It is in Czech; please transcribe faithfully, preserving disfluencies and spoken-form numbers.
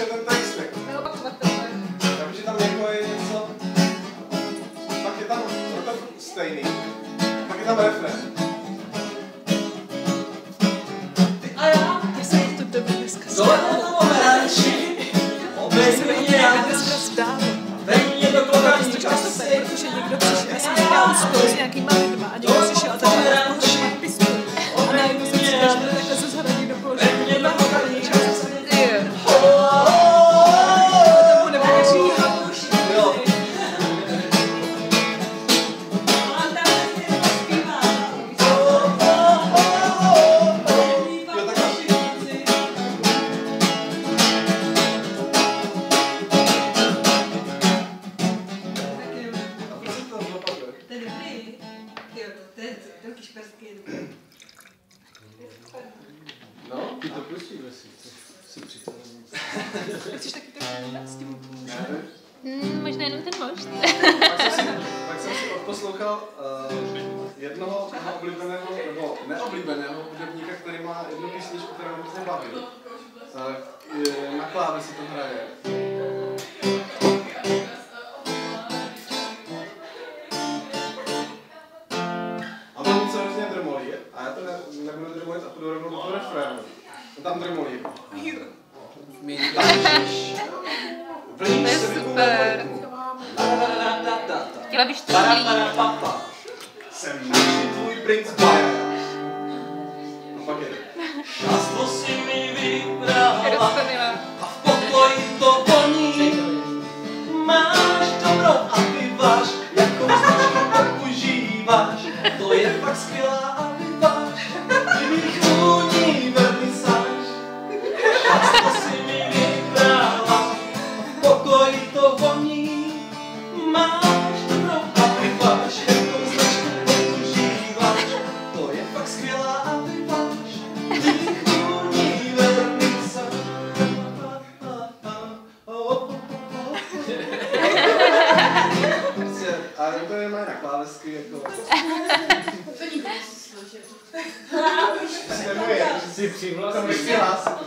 ještě ten text jako. Neopakovatelné. Takže tam jako je něco, pak je tam to stejný, pak je tam refrén. Ty a já, Já jsem to dobře dneska dole na pomeranči, obej mě já, dneska zdálo. dej mě do klokaní Protože kasy, někdo přišel, já jsem dělal spolu s nějakýma lidma a někdo přišel a začal pohodovat písmu. A najednou jsem si říkal, že takhle se zhradí do položení. dej mě do klokaní kasy. Tomu nevěří. Jo. To je dobrý. Jo, to je velký šperský. No, ty to pustí, jestli si připravil. Chceš taky trochu s tím? Hmm, možná jenom ten most. Pak jsem si, pak jsem si odposlouchal uh, jednoho mého oblíbeného, nebo neoblíbeného hudebníka, který má jednu písničku, která mě hrozně baví. Uh, na klávesi to hraje. A on něco hrozně drmolí, a já to ne, nebudu drmolit a půjdu rovnou do toho refrénu. On tam drmolí. To je super. Chtěla bych to líp. Jsem naši tvůj princ Baja. A pak jde. Šťastno si mi Je vybrala dost milá. a v pokoji to voní. Máš dobrou a vyváž, jakou značku tak užíváš. To je fakt skvělá a vyváž, kdybych vůní vernisáž. Šťastno si mi vybrala, v pokoji to voní. Máš dobrou a vyváž, jakou značku tak užíváš. To je fakt skvělá a vyváž, kdybych vůní vernisáž. A to je mají na klávesky jako... To nikdo neslyšel. To si nemůže, že si to musí hlásit.